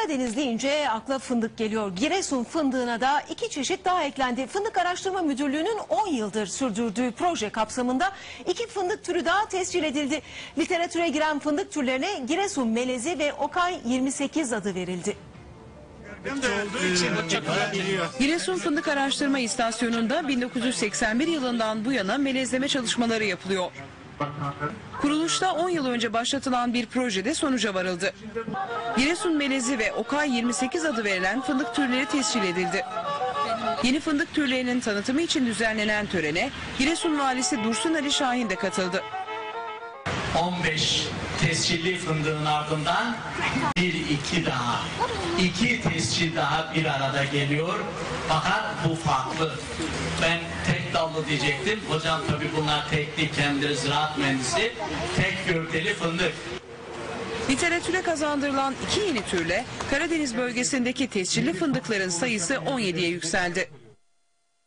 Karadeniz deyince akla fındık geliyor. Giresun fındığına da 2 çeşit daha eklendi. Fındık Araştırma Müdürlüğü'nün 10 yıldır sürdürdüğü proje kapsamında 2 fındık türü daha tescil edildi. Literatüre giren fındık türlerine Giresun melezi ve Okay 28 adı verildi. Giresun Fındık Araştırma İstasyonu'nda 1981 yılından bu yana melezleme çalışmaları yapılıyor. Kuruluşta 10 yıl önce başlatılan bir projede sonuca varıldı. Giresun melezi ve Okay 28 adı verilen fındık türleri tescil edildi. Yeni fındık türlerinin tanıtımı için düzenlenen törene Giresun Valisi Dursun Ali Şahin de katıldı. 15 tescilli fındığın ardından iki tescil daha bir arada geliyor. Fakat bu farklı. Ben tek dallı diyecektim. Hocam tabii bunlar teknik, kendileri ziraat mühendisi. Tek gövdeli fındık. Literatüre kazandırılan 2 yeni türle Karadeniz bölgesindeki tescilli fındıkların sayısı 17'ye yükseldi.